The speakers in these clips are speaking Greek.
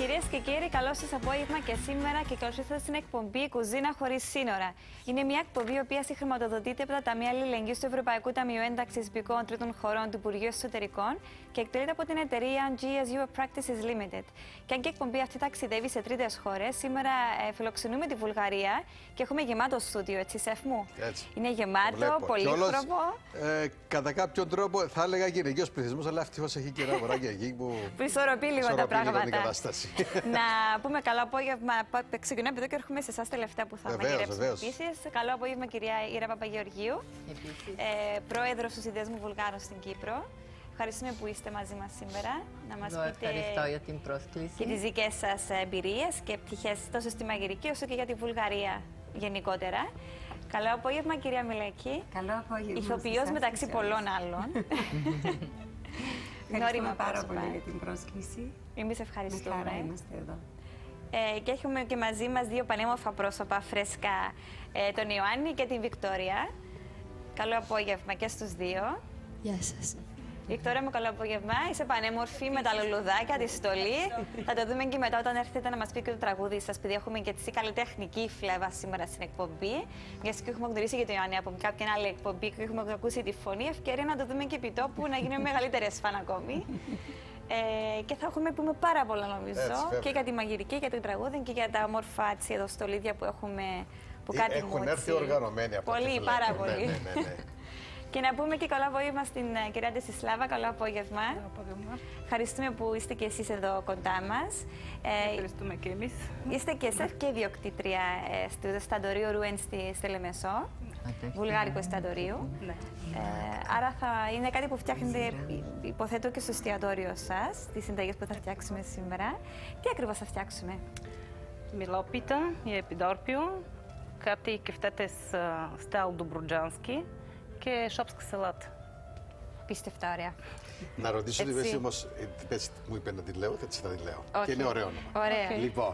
Κυρίες και κύριοι, καλό σας απόγευμα και σήμερα και καλώς ήρθατε στην εκπομπή Κουζίνα Χωρίς Σύνορα. Είναι μια εκπομπή η οποία συγχρηματοδοτείται από τα Ταμεία Αλληλεγγύης του Ευρωπαϊκού Ταμείου Ένταξης Υπηκόων Τρίτων Χωρών του Υπουργείου Εσωτερικών και εκτελείται από την εταιρεία GSU Practices Limited. Και αν και η εκπομπή αυτή ταξιδεύει σε τρίτες χώρες, σήμερα φιλοξενούμε τη Βουλγαρία και έχουμε γεμάτο στούντιο, έτσι, σεφ μου. Έτσι. Είναι γεμάτο, πολύχρωμο. Κατά κάποιον τρόπο θα έλεγα γυναικείος πληθυσμός, αλλά ευτυχώς έχει και ένα αγοράκι εκεί που ισορροπεί λίγο τα πράγματα. Την κατάσταση. Να πούμε καλό απόγευμα. Ξεκινάμε από εδώ και έρχομαι σε εσάς τελευταία που θα μαγειρέψουμε επίσης. Καλό απόγευμα, κυρία Ήρα Παπαγεωργίου, πρόεδρος του Συνδέσμου Βουλγάρων στην Κύπρο. Ευχαριστούμε που είστε μαζί μας σήμερα. Να μας πείτε ευχαριστώ για την πρόσκληση. Και τις δικές σας εμπειρίες και πτυχές τόσο στη μαγειρική όσο και για τη Βουλγαρία γενικότερα. Καλό απόγευμα, κυρία Μιλέκη. Καλό απόγευμα. Ηθοποιός μεταξύ πολλών άλλων. Ευχαριστούμε πάρα πολύ για την πρόσκληση. Εμείς ευχαριστούμε. Με χαρά είμαστε εδώ. Και έχουμε και μαζί μας δύο πανέμορφα πρόσωπα φρέσκα, τον Ιωάννη και την Βικτόρια. Καλό απόγευμα και στους δύο. Γεια σας. Βικτόρια μου, καλό απόγευμα. Είσαι πανέμορφη με τα λουλουδάκια, τη στολή. Θα το δούμε και μετά όταν έρθετε να μας πει και το τραγούδι σας, επειδή έχουμε και τη καλλιτεχνική φλέβα σήμερα στην εκπομπή. Μια και έχουμε γνωρίσει και τον Ιωάννη από κάποια άλλη εκπομπή και έχουμε ακούσει τη φωνή. Ευκαιρία να το δούμε και επί τόπου, να γίνουμε μεγαλύτερες φαν ακόμη. Και θα έχουμε πούμε πάρα πολλά, νομίζω, και για τη μαγειρική, και για το τραγούδι και για τα όμορφα εδώ στολίδια που έχουμε. Που κάτι έχουν έρθει οργανωμένοι από πολύ, πάρα πολύ. Ναι. Και να πούμε και καλό απόγευμα στην κυρία Ντεσισλάβα. Καλό απόγευμα. Καλό απόγευμα. Ευχαριστούμε που είστε και εσείς εδώ κοντά μας. Ευχαριστούμε και εμείς. Είστε και εσείς και ιδιοκτήτρια στο εστιατορίο Ρούεν στη Λεμεσό, βουλγάρικο εστιατορίου. Ναι. Άρα θα είναι κάτι που φτιάχνετε, υποθέτω, και στο εστιατόριο σας, τις συνταγές που θα φτιάξουμε σήμερα. Τι ακριβώς θα φτιάξουμε? Милопита и епидорпио, както и кефтете с стал добруджански και шопска салата. Πίστευτα ωραία. Να ρωτήσω τη Βέση όμως, μου είπε να τη λέω, έτσι θα τη λέω. Και είναι ωραίο όνομα. Ωραία. Λοιπόν,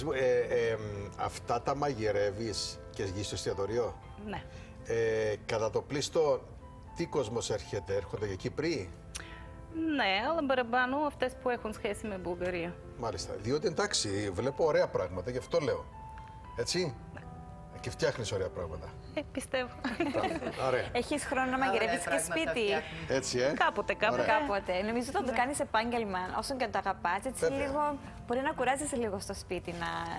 αυτά τα μαγειρεύεις και γης στο εστιατορίο? Ναι. Κατά το πλήστο, τι κόσμος έρχονται και Κύπροι? Ναι, αλλά παραπάνω αυτές που έχουν σχέση με Βουλγαρία. Μάλιστα, διότι εντάξει, βλέπω ωραία πράγματα, γι' αυτό λέω. Έτσι. Και φτιάχνεις ωραία πράγματα. Πιστεύω. Ωραία. Έχεις χρόνο να μαγειρεύεις και σπίτι? Έτσι, Κάποτε. Κάποτε. Νομίζω ότι το κάνεις επάγγελμα, όσο και να το αγαπάς. Έτσι λίγο, μπορεί να κουράζεσαι λίγο στο σπίτι,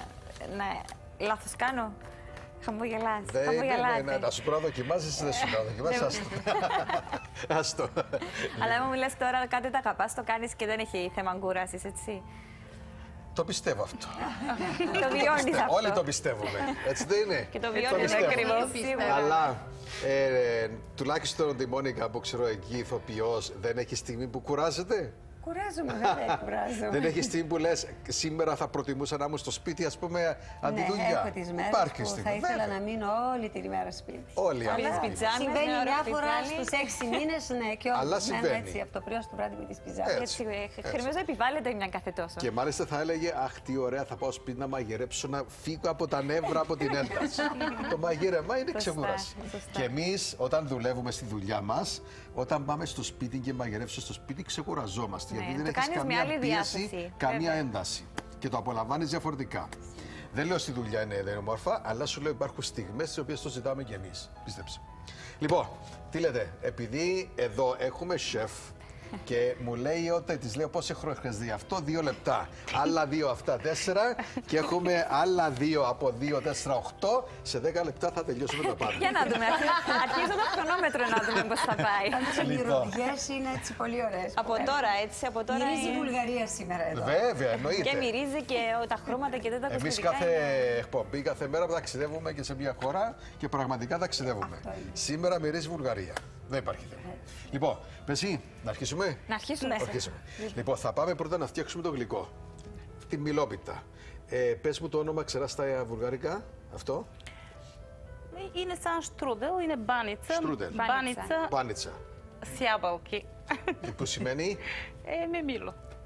λάθος κάνω. Χαμογελάς. Ναι, να σου πω να δοκιμάσεις, δεν σου να δοκιμάσεις, άστο. Αλλά άμα μου λες τώρα κάτι το αγαπάς, το κάνεις και δεν έχει θέμα κούρασης, έτσι. Το πιστεύω αυτό. Το βιώνεις αυτό. Όλοι το πιστεύουμε. Έτσι δεν είναι? Και το βιώνεις ακριβώς, σίγουρα. Αλλά τουλάχιστον τη Μόνικα που ξέρω εκεί, ηθοποιός, δεν έχει στιγμή που κουράζεται? Κουράζομαι, βέβαια, κουράζομαι. Δεν έχει στιγμή που λες σήμερα θα προτιμούσα να ήμουν στο σπίτι, ας πούμε, αντί δουλειά? Ναι, έχω τις μέρες που θα ήθελα να μείνω όλη την ημέρα σπίτι. Όλοι οι άνθρωποι. Συμβαίνει μια φορά στους 6 μήνες, ναι, και αλλά όμως μένω έτσι από το πρωί στο βράδυ με τις πιζάμες. Χρειάζεται να επιβάλλεται μια κάθε τόσο. Και μάλιστα θα έλεγε, αχ, τι ωραία, θα πάω σπίτι να μαγειρέψω, να φύγω από τα νεύρα, από την ένταση. Το μαγείρεμα είναι ξεκούραση. Και εμείς, όταν δουλεύουμε στη δουλειά μας, όταν πάμε στο σπίτι και μαγειρεύσουμε στο σπίτι, ξεκουραζόμαστε. Γιατί δεν έχεις καμία πίεση, καμία ένταση. Και το απολαμβάνεις διαφορετικά. Δεν λέω στη δουλειά δεν είναι όμορφα, αλλά σου λέω υπάρχουν στιγμές στις οποίες το ζητάμε κι εμείς. Πίστεψε. Λοιπόν, τι λέτε, επειδή εδώ έχουμε σεφ και μου λέει ότι της λέω πόσο χρόνο χρειάζεται αυτό, 2 λεπτά. Άλλα 2 αυτά 4 και έχουμε άλλα 2 από 2, 4, 8. Σε 10 λεπτά θα τελειώσουμε τα πάντα. Για να δούμε. Αρχίζω το χρονόμετρο να δούμε πώς θα πάει. Οι μυρωδιές είναι έτσι πολύ ωραίες. Από τώρα, έτσι, από τώρα. Μυρίζει η Βουλγαρία σήμερα εδώ. Βέβαια, εννοείται. Και μυρίζει και τα χρώματα και δεν τα εμείς κάθε εκπομπή, κάθε μέρα ταξιδεύουμε και σε μια χώρα και πραγματικά ταξιδεύουμε. Σήμερα μυρίζει η Βουλγαρία. Δεν υπάρχει θέμα. Λοιπόν, εσύ, να αρχίσουμε. Να αρχίσουμε. Λοιπόν, θα πάμε πρώτα να φτιάξουμε το γλυκό. Τη μιλόπιτα. Πες μου το όνομα, ξερά στα βουλγαρικά, αυτό. Είναι σαν στρούδελ, είναι μπάνιτσα. Στρούδελ. Μπάνιτσα Μπάνιτσα. с ябълки. Και που σημαίνει? Με μήλο.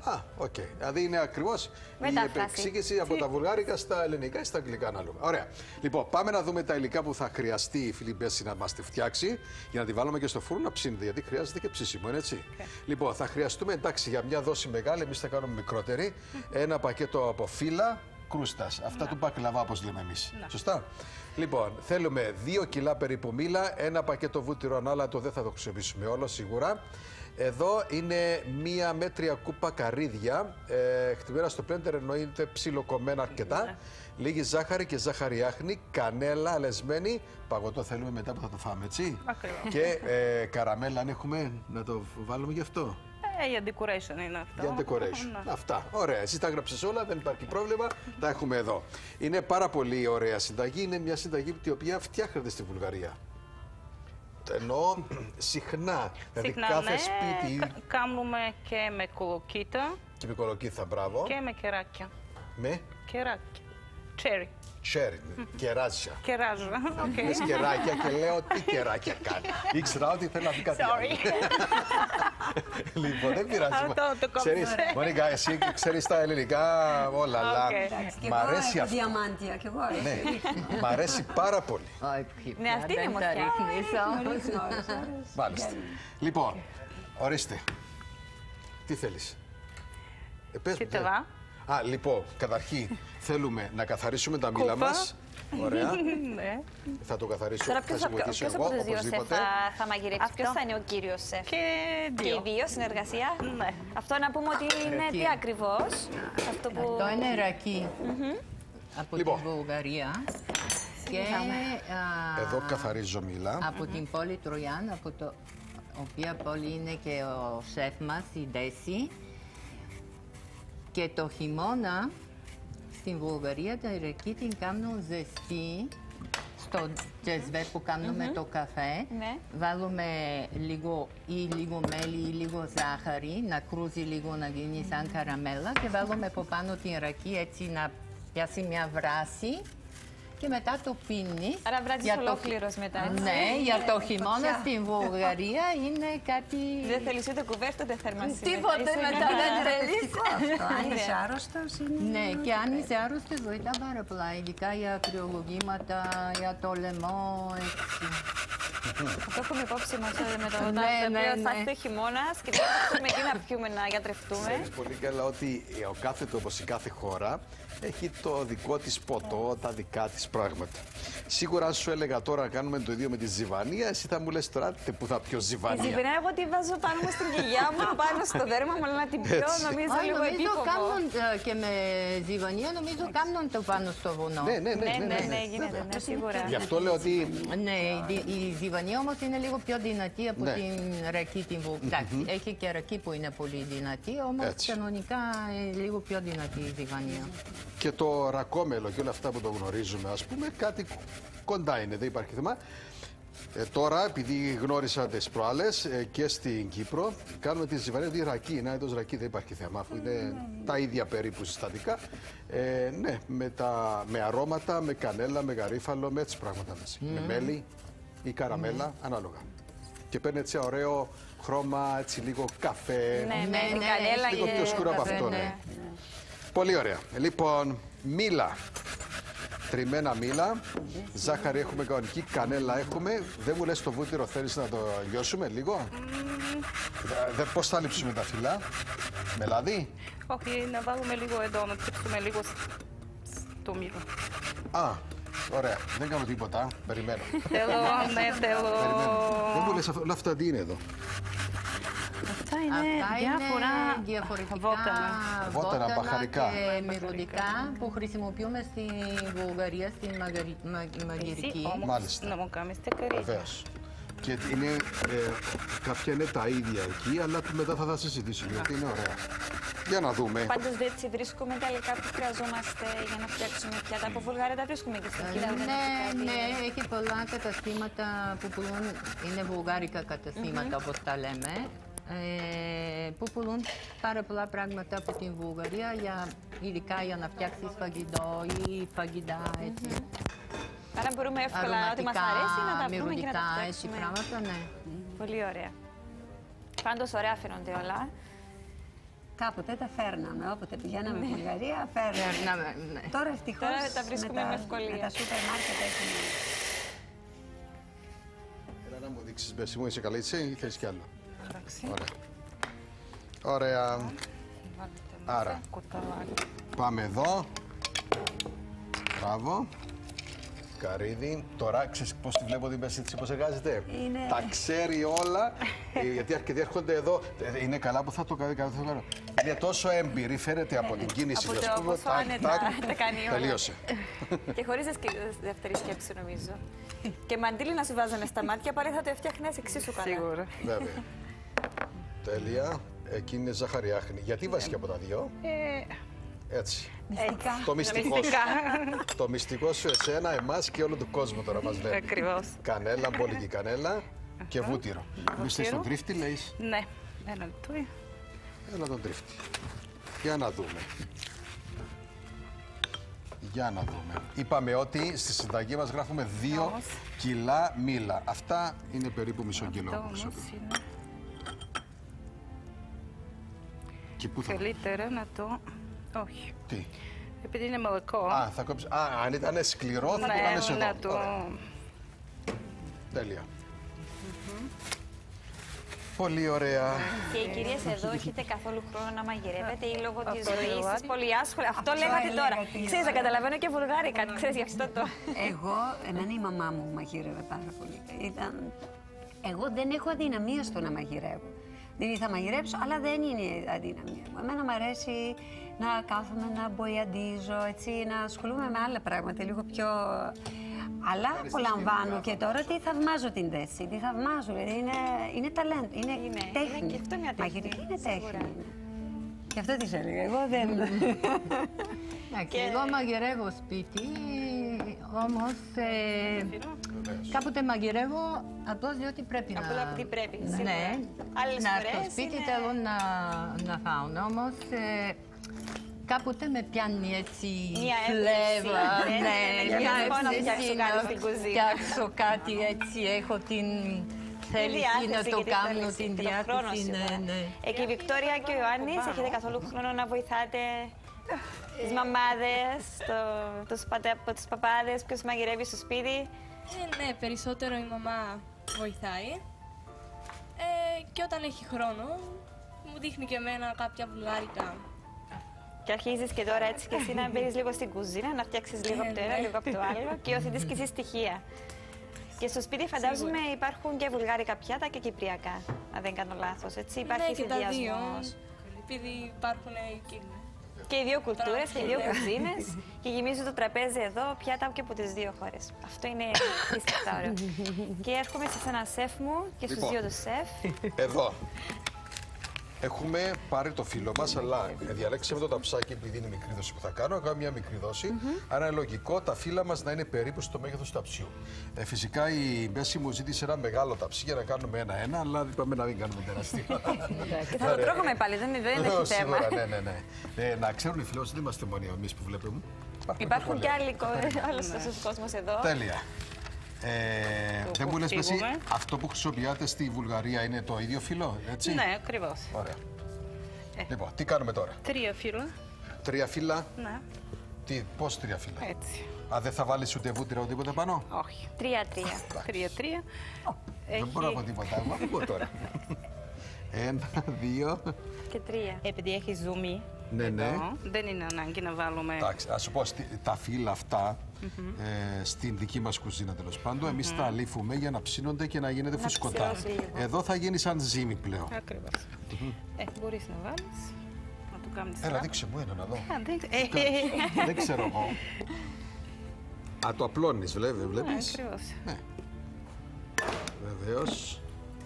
οκ. Δηλαδή είναι ακριβώς η επεξήγηση από τα βουλγάρικα στα ελληνικά ή στα αγγλικά ανάλογα. Ωραία. Λοιπόν, πάμε να δούμε τα υλικά που θα χρειαστεί η φίλη Μπέση να μας τη φτιάξει για να τη βάλουμε και στο φούρνο να ψήνεται, γιατί χρειάζεται και ψήσιμο, είναι έτσι. Λοιπόν, θα χρειαστούμε, εντάξει, για μια δόση μεγάλη, εμείς θα κάνουμε μικρότερη, ένα πακέτο από φύλλα κρούστας. Αυτά του μπακλαβά, όπως λέμε εμείς. Σωστά. Λοιπόν, θέλουμε 2 κιλά περίπου μήλα, ένα πακέτο βούτυρο ανάλατο, δεν θα το χρησιμοποιήσουμε όλο σίγουρα. Εδώ είναι 1 μέτρια κούπα καρύδια, χτυπημένα στο πλέντερ, εννοείται ψιλοκομμένα αρκετά. Λίγη ζάχαρη και ζάχαρη άχνη, κανέλα αλεσμένη, παγωτό θέλουμε μετά που θα το φάμε, έτσι. Ακριβώς. Και καραμέλα αν έχουμε, να το βάλουμε γι' αυτό. Για decoration είναι αυτό. Για decoration. Αυτά. Ωραία. Εσύ τα έγραψες όλα, δεν υπάρχει πρόβλημα. Τα έχουμε εδώ. Είναι πάρα πολύ ωραία συνταγή. Είναι μια συνταγή η οποία φτιάχνεται στη Βουλγαρία. Εννοώ συχνά. Δηλαδή κάθε σπίτι. Κάνουμε και με κολοκύθα. Και με κολοκύθα, μπράβο. Και με κεράκια. Με Κεράκια. Cherry. Cherry. Κεράζια. Κεράζα. Λες κεράκια και λέω τι κεράκια κάνει. Ήξερα ότι θέλω να πει κάτι άλλο. Λοιπόν, δεν πειράζει. Μονίκα, εσύ ξέρεις τα ελληνικά όλα, αλλά μ' αρέσει αυτό. Διαμάντια κι εγώ. Ναι, μ' αρέσει πάρα πολύ. Ναι, αυτή είναι η μορφιά. Μάλιστα. Λοιπόν, ορίστε. Τι θέλεις? Φυτεβά. Λοιπόν, καταρχήν θέλουμε να καθαρίσουμε τα μήλα μας. Ωραία. Θα το καθαρίσω. Τώρα ποιος από τους δύο σεφ θα μαγειρέψει? Ποιος θα είναι ο κύριος σεφ? Και οι δύο συνεργασία. Ναι. Αυτό να πούμε ότι είναι τι ακριβώς? Αυτό είναι ρακί από τη Βουλγαρία. Και εδώ καθαρίζω μήλα. Από την πόλη Τροιάν, από την οποία πόλη είναι και ο σεφ μας, η Ντέση. Και το χειμώνα στην Βουλγαρία τα ρακί την κάνουν ζεστή στο τζεσβέ που κάνουμε το καφέ. Βάλουμε λίγο μέλι ή λίγο ζάχαρη, να κρούζει λίγο, να γίνει σαν καραμέλα και βάλουμε από πάνω την ρακί έτσι να πιάσει μια βράση. Και μετά το πίνεις. Άρα βράζεις ολόκληρος μετά, έτσι. Ναι, για το χειμώνα στην Βουλγαρία είναι κάτι... Δεν θέλεις ούτε κουβέρτα, ούτε θερμασία. Τίποτε μετά δεν θέλεις. Αν είσαι άρρωστος είναι... Ναι, και αν είσαι άρρωστος βοηθά πάρα πολλά, ειδικά για κρυολογήματα, για το λαιμό, έτσι. Το έχουμε υπόψη μας με το οποίο θα έρθει ο χειμώνας και θα έρθουμε εκεί να πιούμε, να γιατρευτούμε. Ξέρεις πολύ καλά ότι ο κάθε τόπος, η κάθε χώρα έχει το δικό της ποτό, τα δικά της πράγματα. Σίγουρα αν σου έλεγα τώρα να κάνουμε το ίδιο με τη ζιβανία, εσύ θα μου λες τώρα που θα πιω ζιβανία. Τη ζιβανία εγώ τη βάζω πάνω μου στην κοιλιά μου, πάνω στο δέρμα μου, αλλά να την πιω νομίζω λίγο επίφοβο. Κάνουν και με ζιβανία νομίζω κάνουν το πάνω στο βουνό. Ναι, γίνεται, σίγουρα. Γι' αυτό λέω ότι... Ναι, η ζιβανία όμως είναι λίγο πιο δυνατή από την ρακί την Βουλγαρία. Έχει και ρακί που είναι πολύ δυνατή, όμως κανονικά είναι λίγο πιο δυνατή η ζιβανία. Και το ρακόμελο και όλα αυτά που το γνωρίζουμε, ας πούμε, κάτι κοντά είναι, δεν υπάρχει θέμα. Τώρα, επειδή γνώρισα τις προάλλες και στην Κύπρο, κάνουμε τη ζιβανία τη ρακί. Να, εντός ρακί δεν υπάρχει θέμα, αφού είναι τα ίδια περίπου συστατικά. Ναι, με αρώματα, με κανέλα, με γαρίφαλο, με έτσι πράγματα μέσα. Με μέλι ή καραμέλα, ανάλογα. Και παίρνει έτσι ωραίο χρώμα, έτσι λίγο καφέ. Ναι, κανέλα. Λίγο πιο σκούρο από αυτό, ναι. Πολύ ωραία. Λοιπόν, μήλα. Τριμμένα μήλα. Ζάχαρη έχουμε κανονική, κανέλα έχουμε. Δεν μου λες το βούτυρο, θέλεις να το λιώσουμε λίγο? Πώς θα λείψουμε τα φύλλα? Με λάδι? Όχι, να βάλουμε λίγο εδώ, να ψήψουμε λίγο στο μήλο. Ωραία. Δεν κάνω τίποτα. Περιμένω. Θέλω. Δεν μου λες όλα αυτά τι είναι εδώ? Αυτά είναι διαφορετικά βότανα, μπαχαρικά και μυρωδικά που χρησιμοποιούμε στη Βουλγαρία, στην μαγειρική. Μάλιστα. Να μου κάνεις τεκαρίδια. Βεβαίως. Και είναι, κάποια είναι τα ίδια εκεί, αλλά μετά θα συζητήσουμε, γιατί είναι ωραία. Για να δούμε. Πάντως έτσι βρίσκουμε τα υλικά που χρειαζόμαστε για να φτιάξουμε πιάτα. Από Βουλγαρία τα βρίσκουμε και στην Κίνα. Ναι, έχει πολλά καταστήματα που πουλούν, είναι βουλγάρικα καταστήματα όπως τα λέμε. Που πουλούν πάρα πολλά πράγματα από την Βουλγαρία, ειδικά για να φτιάξεις φαγητό ή φαγητά, έτσι. Άρα μπορούμε εύκολα ό,τι μας αρέσει να τα βρούμε και να τα φτιάξουμε. Έτσι πράγματα, ναι. Πολύ ωραία. Πάντως ωραία φαίνονται όλα. Κάποτε τα φέρναμε. Όποτε πηγαίναμε Βουλγαρία, φέρναμε. Ναι. Τώρα ευτυχώς Τώρα τα βρίσκουμε με ευκολία. Με τα σούπερ μάρκετ έχουμε. Έλα να μου δείξεις, Μπέση μου, είσαι καλή έτσι ή θέλεις κι άλλο? Ωραία. Ωραία. Άρα, πάμε εδώ. Μπράβο. Καρύδι. Τώρα ξέρεις πώς τη βλέπω την Μπέση έτσι πώς εργάζεται. Τα ξέρει όλα. Γιατί αρκετοί έρχονται εδώ. Είναι καλά που θα το κάνω. Είναι τόσο έμπειρη, φαίνεται από την κίνηση. Από το πόσο άνετα τα κάνει όλα. Τελείωσε. Και χωρίς δεύτερη σκέψη νομίζω. Και μαντίλι να σου βάζανε στα μάτια, πάλι θα το έφτιαχνες εξίσου καλά. Σίγουρα. Βέβαια. Τέλεια. Εκείνη είναι ζαχαριάχνη. Γιατί βάζει από τα δύο? Έτσι. Μυστικά. Το μυστικό σου εσένα, εμάς και όλο του κόσμου τώρα μας λέει. Ακριβώς. Κανέλα, μπόλικη κανέλα και βούτυρο. Εμείς θες τον τρίφτη, λέεις? Ναι, ένα λεπτό. Έλα τον τρίφτη. Για να δούμε. Για να δούμε. Είπαμε ότι στη συνταγή μας γράφουμε 2 κιλά μήλα. Αυτά είναι περίπου μισό κιλό. Και πού θα... Καλύτερα να το... Όχι. Τι? Επειδή είναι μαλακό. Α, θα κόψεις. Α, αν ήταν σκληρό θα το κάνεις εδώ. Να το... Τέλεια. Πολύ ωραία. Και οι κυρίες εδώ έχετε καθόλου χρόνο να μαγειρεύετε ή λόγω της ζωής σας πολύ άσχολα? Αυτό λέγατε τώρα. Ξέρεις, δεν καταλαβαίνω και βουλγάρικα. Ξέρεις γι' αυτό το. Εμένα η μαμά μου μαγείρευε πάρα πολύ. Εγώ δεν έχω αδυναμία στο να μαγειρεύω. Δηλαδή θα μαγειρέψω, αλλά δεν είναι αδυναμία μου. Εμένα μου αρέσει να κάθομαι να μποϊαντίζω, έτσι, να ασχολούμαι με άλλα πράγματα, λίγο πιο... Αλλά απολαμβάνω και τώρα τι θαυμάζω την Ντέση, τι θαυμάζω, δηλαδή είναι ταλέντο, είναι τέχνη. Και αυτό μια τέχνη. Μαγειρική είναι τέχνη. Γι' αυτό της έλεγα, εγώ δεν... Εντάξει, εγώ μαγειρεύω σπίτι, όμως κάποτε μαγειρεύω απλώς διότι πρέπει να... Απλά επειδή πρέπει, σίγουρα. Ναι, Άλλες να έρθω φορές σπίτι είναι... θέλω να φάω, όμως κάποτε με πιάνει έτσι Μια φλέβα, ναι, να φτιάξω κάτι στην κουζίνα. φτιάξω κάτι έτσι, έχω την θέληση να το κάνω, την διάθεση. Και η Βικτόρια και ο Ιωάννης, έχετε καθόλου χρόνο να βοηθάτε τις μαμάδες, τους παπάδες, ποιος μαγειρεύει στο σπίτι? Ναι, περισσότερο η μαμά βοηθάει. Και όταν έχει χρόνο, μου δείχνει και εμένα κάποια βουλγάρικα. Και αρχίζεις και τώρα έτσι και εσύ να μπαίνεις λίγο στην κουζίνα, να φτιάξεις λίγο από το ένα, λίγο από το άλλο και οθετείς και εσύ στοιχεία. Και στο σπίτι φαντάζομαι υπάρχουν και βουλγάρικα πιάτα και κυπριακά, αν δεν κάνω λάθος, έτσι, υπάρχει συνδυασμός. Επειδή υπάρχουν και οι δύο κουλτούρες και οι δύο κουζίνες και γεμίζουν το τραπέζι εδώ πιάτα και από τις δύο χώρες. Αυτό είναι απίστευτα ωραίο. Και έρχομαι σε ένα σεφ μου και στους δύο του σεφ. Εδώ. Έχουμε πάρει το φύλλο μας, αλλά διαλέξαμε το ταψάκι επειδή είναι μικρή δόση που θα κάνω. Κάνω μια μικρή δόση. Άρα είναι λογικό τα φύλλα μας να είναι περίπου στο μέγεθος του ταψιού. Φυσικά η Μπέση μου ζήτησε ένα μεγάλο ταψί για να κάνουμε ένα-ένα, αλλά είπαμε να μην κάνουμε τεράστιο. Και θα το τρώγουμε πάλι, δεν έχει θέμα. Σίγουρα, ναι. Να ξέρουν οι φίλοι, δεν είμαστε μόνοι εμείς που βλέπουμε. Υπάρχουν και άλλοι κόσμος εδώ. Τέλεια. Δεν μου λες, Μπέση, αυτό που χρησιμοποιάτε στη Βουλγαρία είναι το ίδιο φύλλο, έτσι? Ναι, ακριβώς. Ωραία. Λοιπόν, τι κάνουμε τώρα? 3 φύλλα. 3 φύλλα. Ναι. Πώς 3 φύλλα? Έτσι. Α, δεν θα βάλεις ούτε βούτυρα ούτε τίποτα πάνω? Όχι. 3-3. 3-3. Δεν μπορώ να πω τίποτα, εγώ ακούω τώρα. 1, 2 και 3. Επειδή έχει ζουμί, ναι, δεν είναι ανάγκη να βάλουμε... Εντάξει, ας σου πω, τα φύλλα αυτά, στην δική μας κουζίνα τέλος πάντων, εμείς τα αλήφουμε για να ψήνονται και να γίνεται φουσκωτά. Εδώ θα γίνει σαν ζύμη πλέον. Ακριβώς. Μπορείς να βάλεις, να το κάνεις. Έλα, δείξε μου ένα να δω. Δεν ξέρω εγώ. Α, το απλώνεις, βλέπεις. Ακριβώς. Ναι. Βεβαίως.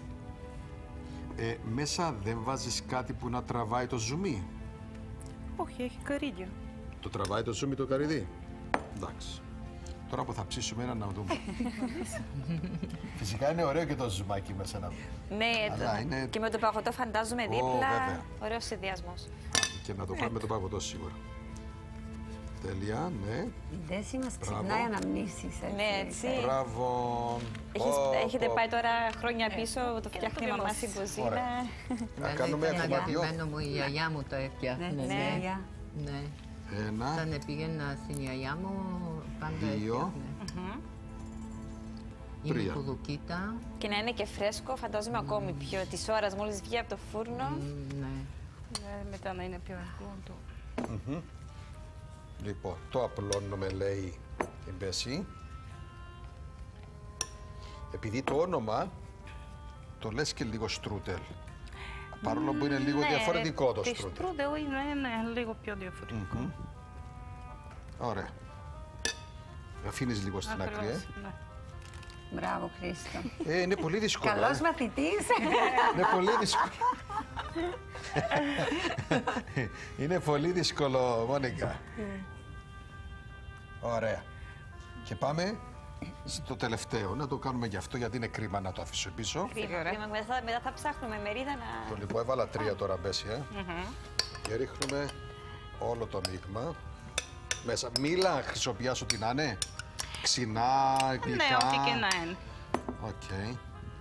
Μέσα δεν βάζεις κάτι που να τραβάει το ζουμί? Όχι, έχει καρύδιο. Το τραβάει το ζουμί το καρύδι? Εντάξει. Τώρα που θα ψήσουμε ένα να δούμε. Φυσικά είναι ωραίο και το ζουμάκι μέσα να δούμε. Ναι, είναι... και με το παγωτό φαντάζομαι δίπλα. Ωραίος συνδυασμός. Και να το πάμε με το παγωτό σίγουρα. Τέλεια, ναι. Η Ντέση μας ξυπνάει αναμνήσεις. Ναι, έτσι. Μπράβο. Έχετε πάει τώρα χρόνια πίσω, το φτιάχνει η μαμά στην κουζίνα. Να κάνουμε Ήταν κομμάτιο. αγαπημένο μου, η γιαγιά μου το έφτιαχνε. Ναι. Ναι. Ένα. Όταν πήγαινα στην γιαγιά μου, πάντα Δύο. έφτιαχνε. Είναι Τρία. κουδουκίτα. Και να είναι και φρέσκο, φαντάζομαι ακόμη πιο της ώρας μόλις βγει από το φούρνο. Ναι. Μετά να είναι πιο εύκολο. Λοιπόν, το απλώνουμε, λέει η Μπέση. Επειδή το όνομα το λες και λίγο στρούτελ. Παρόλο που είναι λίγο διαφορετικό το Τη στρούτελ. στρούδελ είναι λίγο πιο διαφορετικό. Ωραία. Αφήνεις λίγο στην άκρη, Ακριβώς, ναι. Μπράβο, Χρήστο. Είναι πολύ δύσκολο. Καλός μαθητής. Είναι πολύ δύσκολο. Είναι πολύ δύσκολο, Μόνικα. Ωραία. Και πάμε στο τελευταίο. Να το κάνουμε γι' αυτό, γιατί είναι κρίμα να το αφήσω πίσω. Μετά θα ψάχνουμε μερίδα να... Το λοιπόν, έβαλα 3 τώρα, Μπέση, Και ρίχνουμε όλο το μείγμα μέσα. Μίλα, χρυσοπιάς ό,τι να είναι. Ξινά, γλυκά. Ναι, ό,τι και να είναι. Οκ.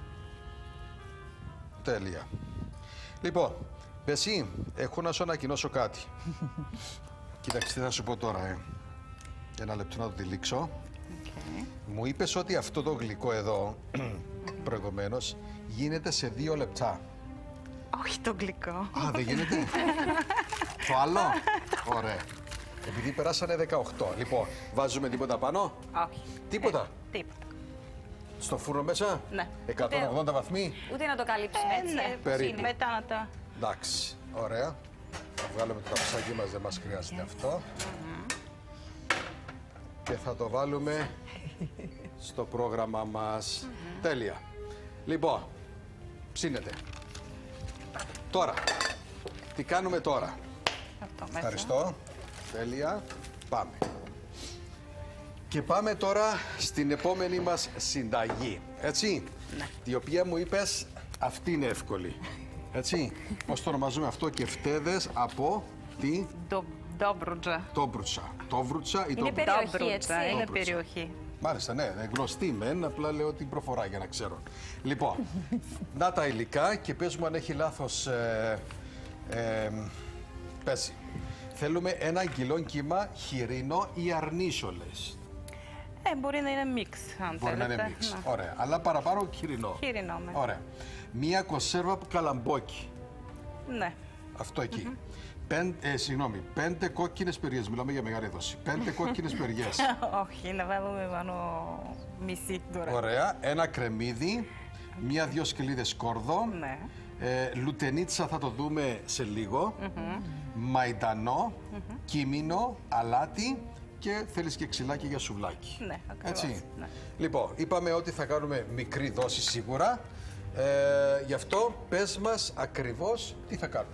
Τέλεια. Λοιπόν, Μπέση, έχω να σου ανακοινώσω κάτι. Κοίταξε τι θα σου πω τώρα, Ένα λεπτό να το τυλίξω. Μου είπες ότι αυτό το γλυκό εδώ, προηγουμένως, γίνεται σε 2 λεπτά. Όχι το γλυκό. Α, δεν γίνεται. Το άλλο. Ωραία. Επειδή περάσανε 18. Λοιπόν, βάζουμε τίποτα πάνω. Όχι. Τίποτα. Τίποτα. Στο φούρνο μέσα. Ναι. 180 βαθμοί. Ούτε να το καλύψουμε έτσι. Ναι, πώς περίπου. είναι. μετά να τα... Εντάξει. Ωραία. Θα βγάλουμε το καψάκι μας, δεν μας χρειάζεται αυτό. Και θα το βάλουμε στο πρόγραμμα μας. Τέλεια. Λοιπόν, ψήνετε. Τώρα, τι κάνουμε τώρα. Αυτό μέσα. Ευχαριστώ. Τέλεια. Πάμε. Και πάμε τώρα στην επόμενη μας συνταγή. Έτσι. Ναι. Η οποία μου είπες αυτή είναι εύκολη. Έτσι. Πώς το ονομάζουμε αυτό, και φτέδες από τη Ντόμπρουτζα. Τόμπρουτσα. Τόμπρουτσα ή Είναι Τόμπρουτσα. περιοχή, έτσι. Είναι Ντόμπρουτσα. περιοχή. Μάλιστα, ναι, είναι γνωστή μεν, απλά λέω την προφορά για να ξέρω. Λοιπόν, να τα υλικά και πες μου αν έχει λάθος πέσει. Θέλουμε 1 κιλό κύμα χοιρίνο ή αρνίσολες. Μπορεί να είναι μίξ, αν Μπορεί να θέλετε. είναι μίξ. Ναι. Ωραία, αλλά παραπάνω χοιρινό. Χοιρινό, ναι. Ωραία. 1 κονσέρβα καλαμπόκι. Ναι. Αυτό εκεί. 5 κόκκινες περιές. Μιλάμε για μεγάλη δόση. 5 κόκκινες περιές. Όχι, να βάλουμε πάνω μισή τώρα. Ωραία. 1 κρεμμύδι. 1-2 σκελίδες σκόρδο. Ναι. Λουτενίτσα θα το δούμε σε λίγο. Μαϊντανό. Κίμινο. Αλάτι. Και θέλεις και ξυλάκι για σουβλάκι. Ναι, ακριβώς. Έτσι. Ναι. Λοιπόν, είπαμε ότι θα κάνουμε μικρή δόση σίγουρα. Γι' αυτό πες μας ακριβώς τι θα κάνουμε.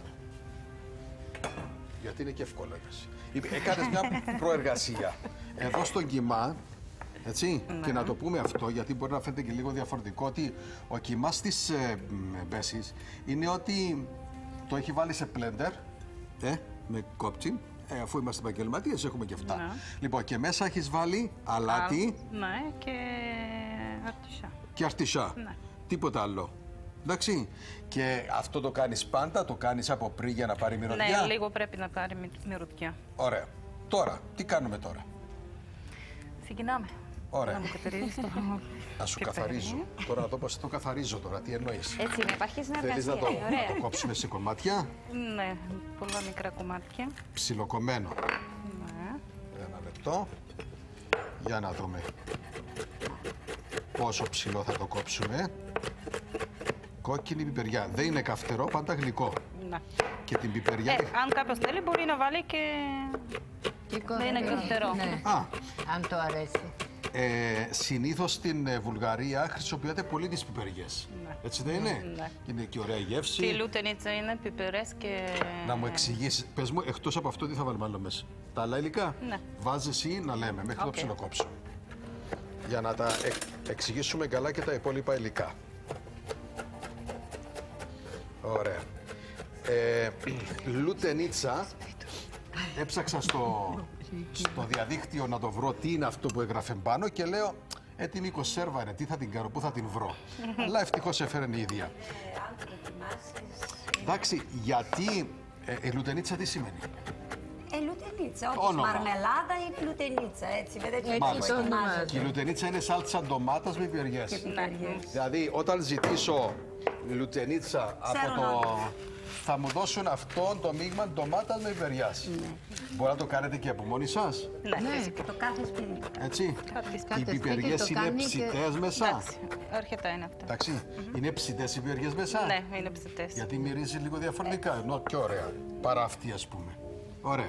Γιατί είναι και εύκολο. Έκανες μια προεργασία. Εδώ στον κιμά, έτσι, και να το πούμε αυτό, γιατί μπορεί να φαίνεται και λίγο διαφορετικό, ότι ο κιμάς της Μπέσης είναι ότι το έχει βάλει σε πλέντερ, με κόψιν, αφού είμαστε επαγγελματίες έχουμε και αυτά. Ναι. Λοιπόν, και μέσα έχεις βάλει αλάτι Ναι, και αρτισά. και αρτισά. Ναι. Τίποτα άλλο. Εντάξει. Και αυτό το κάνεις πάντα, το κάνεις από πριν για να πάρει μυρωδιά. Ναι, λίγο πρέπει να πάρει μυρωδιά. Ωραία. Τώρα, τι κάνουμε τώρα. Ξεκινάμε. Ωραία. Να μου καθαρίζεις το... Να σου καθαρίζω. Τώρα να δω πώς το καθαρίζω τώρα. Τι εννοείς. Έτσι είναι, υπάρχει Θέλεις συνεργασία. να το Ωραία. κόψουμε σε κομμάτια. Ναι, πολλά μικρά κομμάτια. Ψιλοκομμένο. Ναι. 1 λεπτό. Για να δούμε πόσο ψηλό θα το κόψουμε. Κόκκινη πιπεριά. Δεν είναι καυτερό, πάντα γλυκό. Ναι. Και την πιπεριά... Αν κάποιος θέλει μπορεί να βάλει και... Δεν είναι καυτερό. Ναι, Α, αν το αρέσει. συνήθως στην Βουλγαρία χρησιμοποιούνται πολύ τις πιπεριές. Ναι. Έτσι δεν είναι. Ναι. Και είναι και ωραία γεύση. Τη λουτενίτσα είναι πιπερές και... Να μου εξηγήσεις, πες μου, εκτός από αυτό τι θα βάλουμε άλλο μέσα. Τα άλλα υλικά. Ναι. Βάζεις εσύ να λέμε, μέχρι το Οκ. ψιλοκόψω. Για να τα εξηγήσουμε καλά και τα υπόλοιπα υλικά. Ωραία. Λουτενίτσα, έψαξα στο διαδίκτυο να το βρω τι είναι αυτό που έγραφε πάνω και λέω έτοιμη κονσέρβα είναι, τι θα την κάνω, πού θα την βρω. Αλλά ευτυχώς έφερε η ίδια. Εντάξει, γιατί η λουτενίτσα τι σημαίνει? Λουτενίτσα, όπως μαρμελάδα ή πλουτενίτσα, έτσι, με τέτοιο Μάλιστα. τρόπο ετοιμάζεται. Και η λουτενίτσα είναι σάλτσα ντομάτας με πιπεριές. Και πιπεριές. Δηλαδή, όταν ζητήσω λουτενίτσα από Ξέρουν το... όλοι. Θα μου δώσουν αυτό το μείγμα ντομάτας με πιπεριάς. Μπορεί να το κάνετε και από μόνοι σας. Ναι, Το κάθε σπίτι. Έτσι. Κάθε Οι σπίτι πιπεριές το είναι κάνει και- ψητές μέσα. Εντάξει, αρκετά είναι αυτά. Εντάξει. Είναι ψητές οι πιπεριές μέσα. Ναι, είναι ψητές. Γιατί μυρίζει λίγο διαφορετικά. Ενώ πιο ωραία. Παρά αυτή, ας πούμε. Ωραία.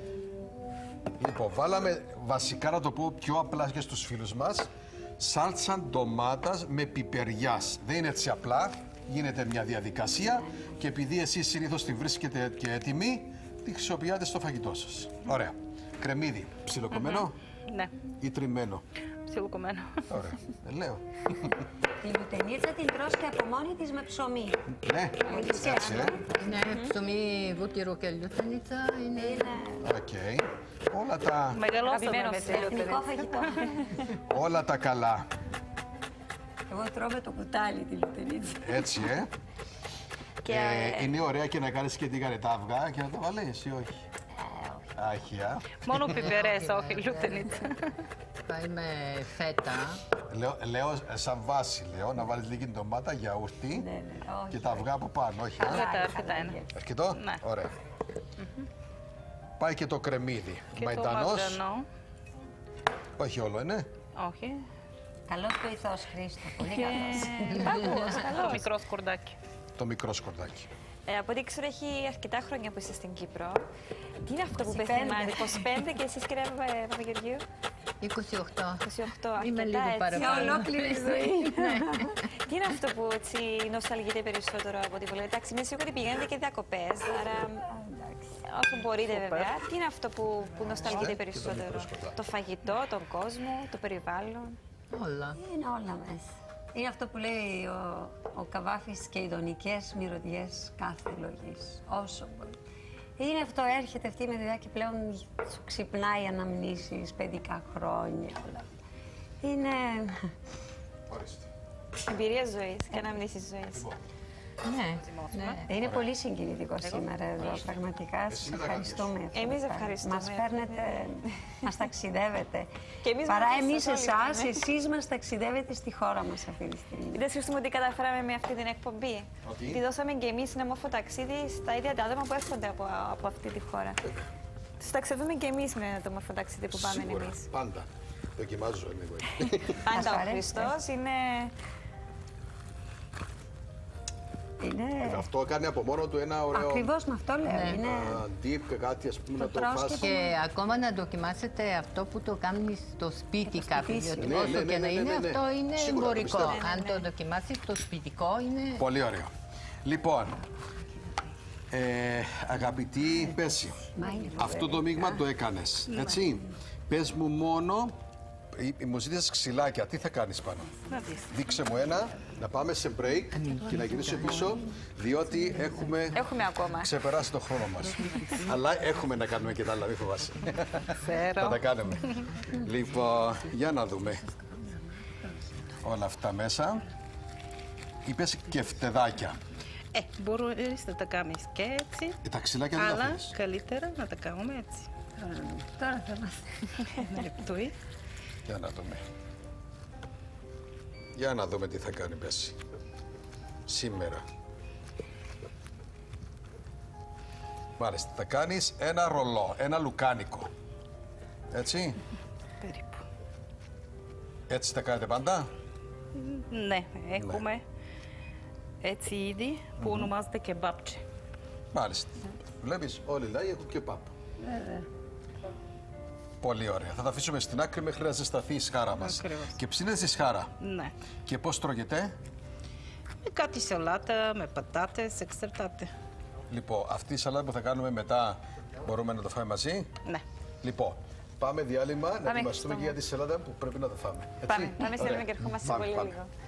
Λοιπόν, βάλαμε βασικά να το πω πιο απλά και στους φίλους μας. Σάλτσα ντομάτας με πιπεριάς. Δεν είναι έτσι απλά. Γίνεται μια διαδικασία και επειδή εσείς συνήθως τη βρίσκετε και έτοιμη, τη χρησιμοποιάτε στο φαγητό σας. Ωραία. Κρεμμύδι. Ψιλοκομμένο Ναι, ή τριμμένο? ψιλοκομμένο. Ωραία. Λέω. Τη λουτενίτσα την τρως και από μόνη της με ψωμί. Ναι. Έτσι, Ναι, ψωμί, βούτυρο και λιουτενίτσα είναι... Οκ. Όλα τα... Μεγαλώσαμε Αγαπημένο με σε τη Εθνικό λουτενίτσα. φαγητό. Όλα τα καλά. Εγώ τρώω με το κουτάλι τη λουτενίτσα. Έτσι, Και είναι ωραία και να κάνεις και τίγανε τα αυγά και να τα βάλεις ή όχι? Άχια. Μόνο πιπερές, όχι λουτενίτσα. Πάει με φέτα. Λέω σαν βάση, λέω, να βάλεις λίγη ντομάτα, γιαούρτι όχι. και τα αυγά από πάνω, όχι? Αρκετά είναι. Αρκετό? Ναι. Ωραία. Πάει και το κρεμμύδι. Και το Μαϊντανός. μαγδανό. Όχι όλο, είναι. Όχι. Καλός βοηθός, Χρήστο. Πολύ Και καλός. το μικρό σκορδάκι. Το μικρό σκορδάκι. από ό,τι ξέρω, έχει αρκετά χρόνια που είσαι στην Κύπρο. Τι είναι αυτό που 25. πεθυμάτε, 25 και εσείς, κυρία Παπαγεωργίου? 28. 28, Είμαι αρκετά λίγο έτσι. παραπάνω. Για ολόκληρη ζωή. Τι είναι αυτό που έτσι νοσταλγείτε περισσότερο από την Πολωνία? Εντάξει, είμαι σίγουρη ότι πηγαίνετε και διακοπές, άρα όσο μπορείτε βέβαια. Τι είναι αυτό που νοσταλγείτε περισσότερο? Το φαγητό, τον κόσμο, το περιβάλλον? Όλα. Είναι όλα μέσα. Είναι αυτό που λέει ο Καβάφης και οι ειδονικές μυρωδιές κάθε λογής. Όσο μπορεί. Είναι αυτό, έρχεται αυτή η μεριδιά και πλέον σου ξυπνάει αναμνήσεις, παιδικά χρόνια, όλα. Είναι... Ορίστε. Εμπειρία ζωής και αναμνήσεις ζωής. Ναι. Είναι πολύ συγκινητικό σήμερα εδώ, πραγματικά. Σας ευχαριστούμε. Εμείς ευχαριστούμε. Μας παίρνετε, μας ταξιδεύετε. Και εμείς Παρά μαζί εμείς σας όλοι εσάς, πάμε. εσείς μας ταξιδεύετε στη χώρα μας αυτή τη στιγμή. Δεν σκεφτούμε ότι καταφέραμε με αυτή την εκπομπή. Ότι? Ότι δώσαμε και εμείς ένα όμορφο ταξίδι στα ίδια τα άτομα που έρχονται από αυτή τη χώρα. Τους ταξιδεύουμε και εμείς με το όμορφο ταξίδι που πάμε Σίγουρα. εμείς. Πάντα. Δοκιμάζω εγώ. Πάντα Σας ο αρέσει, Χριστός είναι... Είναι... Αυτό κάνει από μόνο του ένα ωραίο Ακριβώς με αυτό λέω. Είναι... dip, κάτι ας πούμε να το τρως φας. Και ακόμα να δοκιμάσετε αυτό που το κάνεις στο σπίτι κάποιο. Διότι Ναι, όσο ναι, και ναι, να ναι, είναι, ναι, ναι. αυτό είναι Σίγουρα, το εμπορικό. πιστεύω. Αν το δοκιμάσεις στο σπιτικό, είναι. Πολύ ωραίο. Λοιπόν, αγαπητή Πέση, αυτό το μείγμα το έκανες, έτσι. Πες μου μόνο, μου ζήτησες ξυλάκια, τι θα κάνεις πάνω? Να δεις. Δείξε μου ένα, να πάμε σε break και να γυρίσω πίσω, διότι έχουμε ακόμα. ξεπεράσει το χρόνο μας. Αλλά έχουμε να κάνουμε και τα άλλα, μην φοβάσαι. Ξέρω. Θα τα κάνουμε. Λοιπόν, για να δούμε. Όλα αυτά μέσα. Είπες και φτεδάκια. Μπορείς να τα κάνεις και έτσι, Τα ξυλάκια δεν τα αλλά αφήνεις. καλύτερα να τα κάνουμε έτσι. Τώρα θα μας... Ένα λεπτό. Για να δούμε. Για να δούμε τι θα κάνει η Πέση. Σήμερα. Μάλιστα, θα κάνεις ένα ρολό, ένα λουκάνικο. Έτσι. Περίπου. Έτσι τα κάνετε πάντα. Ναι, έχουμε έτσι είδη που ονομάζεται κεμπάπче. Μάλιστα. Βλέπεις, όλοι οι λαοί έχουν και πάπ. Πολύ ωραία. Θα τα αφήσουμε στην άκρη μέχρι να ζεσταθεί η σχάρα μας. Ακριβώς. Και ψήνεται η σχάρα. Ναι. Και πώς τρώγεται? Με κάτι σαλάτα, με πατάτες, εξαρτάται. Λοιπόν, αυτή η σαλάτα που θα κάνουμε μετά μπορούμε να το φάμε μαζί. Ναι. Λοιπόν, πάμε διάλειμμα να ετοιμαστούμε Χριστό και για τη σαλάτα που πρέπει να το φάμε. Έτσι? Πάμε Ωραία. και ερχόμαστε Πάμε, πολύ πάμε. λίγο.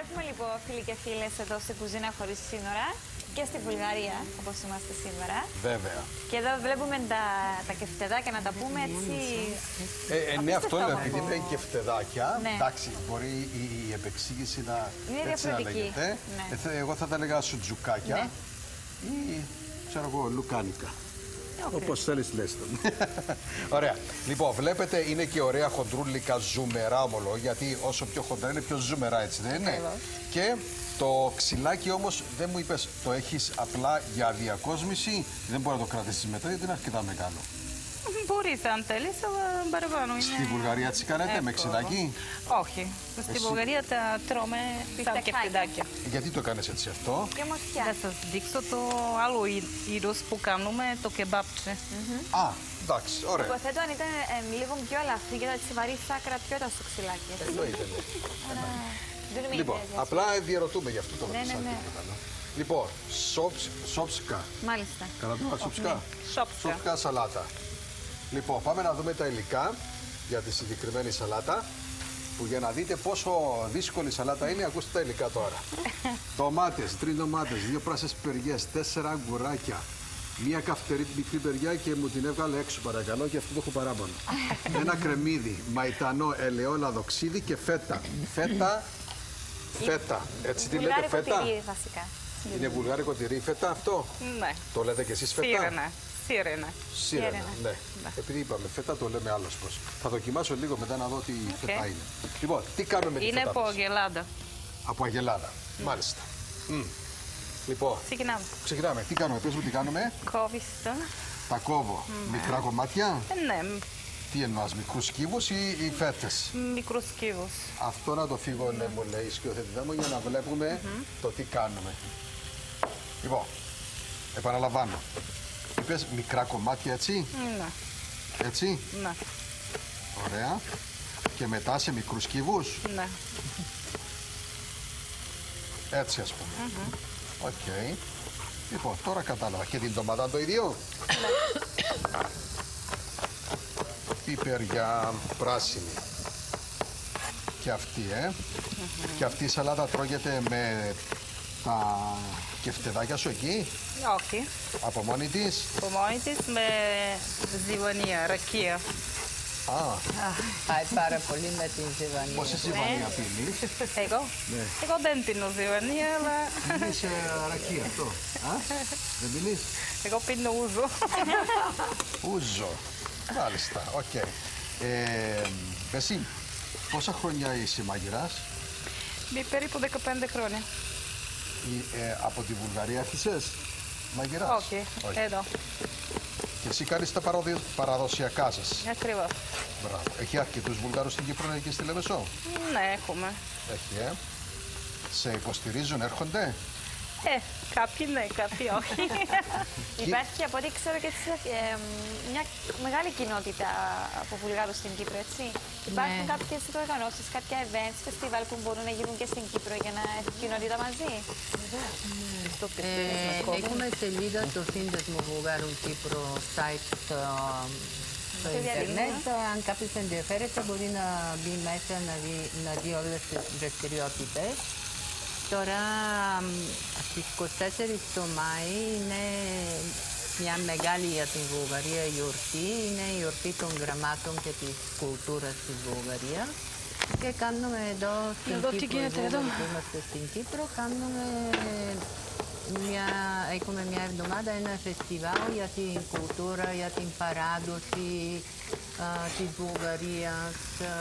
Έχουμε λοιπόν φίλοι και φίλες εδώ στην κουζίνα χωρίς σύνορα και στη Βουλγαρία, όπως είμαστε σήμερα. Βέβαια. Και εδώ βλέπουμε τα κεφτεδάκια, να τα πούμε έτσι. Ναι, αυτό είναι, επειδή είναι κεφτεδάκια. Ναι. Εντάξει, μπορεί η επεξήγηση να, είναι έτσι να λέγεται. Ναι. Εγώ θα τα έλεγα σουτζουκάκια ή, ξέρω εγώ, λουκάνικα. Όπως θέλεις λες το. Ωραία. Λοιπόν, βλέπετε είναι και ωραία χοντρούλικα ζουμερά ομολόγια, γιατί όσο πιο χοντρά είναι πιο ζουμερά, έτσι δεν είναι? Και το ξυλάκι όμως δεν μου είπες, το έχεις απλά για διακόσμηση, δεν μπορεί να το κρατήσεις μετά γιατί είναι αρκετά μεγάλο. Μπορείς αν θέλεις, αλλά παραπάνω είναι. Στη Βουλγαρία έτσι κάνετε με ξυλάκι? Όχι. Στη Βουλγαρία τα τρώμε σαν κεφτεδάκια. Γιατί το κάνεις έτσι αυτό? Και ομορφιά. Θα σας δείξω το άλλο είδος που κάνουμε, το κεμπάπче. Α, εντάξει, ωραία. Υποθέτω αν ήταν λίγο πιο ελαφρύ και έτσι βαρύ θα κρατιόταν στο ξυλάκι. Εννοείται. Λοιπόν, απλά διαρωτούμε γι' αυτό το ρωτήσατε. Λοιπόν, σόψκα. Μάλιστα. Καλά το σόψκα. Σόψκα σαλάτα. Λοιπόν, πάμε να δούμε τα υλικά για τη συγκεκριμένη σαλάτα. Που για να δείτε πόσο δύσκολη σαλάτα είναι, ακούστε τα υλικά τώρα. Ντομάτες, 3 ντομάτες, 2 πράσινες πιπεριές, 4 αγκουράκια. Μία καυτερή μικρή περιά και μου την έβγαλε έξω παρακαλώ και αυτό το έχω παράπονο. Ένα κρεμμύδι, μαϊτανό, ελαιόλαδο, ξύδι και φέτα. Φέτα. Έτσι τη λέτε φέτα? Τυρί, βασικά. Είναι βουλγάρικο τυρί φέτα αυτό? Ναι. Το λέτε κι εσείς φέτα? Σύρενα. Ναι. Επειδή είπαμε φέτα το λέμε άλλος πώς. Θα δοκιμάσω λίγο μετά να δω τι φέτα είναι. Λοιπόν, τι κάνουμε με τη φέτα? Είναι από αγελάδα. Από αγελάδα. Μάλιστα. Λοιπόν, ξεκινάμε. Τι κάνουμε, πες μου τι κάνουμε? Κόβεις το. Τα κόβω. Μικρά κομμάτια? Ναι. Τι εννοάς, μικρούς κύβους ή φέτες? Μικρούς κύβους. Αυτό να το φύγω, ναι, μου λέει η σκηνοθετητά μου, για να βλέπουμε το τι κάνουμε. Λοιπόν, επαναλαμβάνω. Είπες μικρά κομμάτια, έτσι? Ναι. Έτσι? Ναι. Ωραία. Και μετά σε μικρούς κύβους? Ναι. Έτσι, ας πούμε. Οκ. Λοιπόν, τώρα κατάλαβα. Και την ντομάτα το ίδιο? Ναι. Πιπεριά πράσινη. Και αυτή, Και αυτή η σαλάτα τρώγεται με τα κεφτεδάκια σου εκεί? Όχι. Από μόνη της? Από μόνη της με ζυβανία, ρακία. Πάει πάρα πολύ με την ζυβανία. Πόση ζυβανία πίνεις? Εγώ? Ναι. Εγώ δεν πίνω ζυβανία, αλλά... Πίνεις ρακία αυτό? Δεν πίνεις? Εγώ πίνω ούζο. Ούζο. Μάλιστα, οκ. Εσύ, πόσα χρόνια είσαι μαγειράς? Περίπου 15 χρόνια. Από τη Βουλγαρία έρχεσες μαγειράς? Όχι, εδώ. Και εσύ κάνεις τα παραδοσιακά σας? Ακριβώς. Μπράβο. Έχει αρκετούς Βουλγάρους στην Κύπρο και στη Λεμεσό? Ναι, έχουμε. Έχει, Σε υποστηρίζουν, έρχονται? Κάποιοι ναι, κάποιοι όχι. Υπάρχει από ό,τι ξέρω και μια μεγάλη κοινότητα από Βουλγάρους στην Κύπρο, έτσι. Υπάρχουν κάποιες οργανώσεις, κάποια events, festival που μπορούν να γίνουν και στην Κύπρο για να έχει κοινότητα μαζί. Έχουμε σελίδα το Σύνδεσμο Βουλγάρων Κύπρο site στο ίντερνετ. Αν κάποιος ενδιαφέρεται μπορεί να μπει μέσα να δει όλες τις δραστηριότητες. Τώρα στις 24 το Μάη είναι μια μεγάλη για την Βουλγαρία γιορτή. Είναι η γιορτή των γραμμάτων και της κουλτούρας της Βουλγαρίας. Και κάνουμε εδώ στην Κύπρο, που είμαστε στην Κύπρο, έχουμε μια εβδομάδα ένα φεστιβάλ για την κουλτούρα, για την παράδοση της Βουλγαρίας.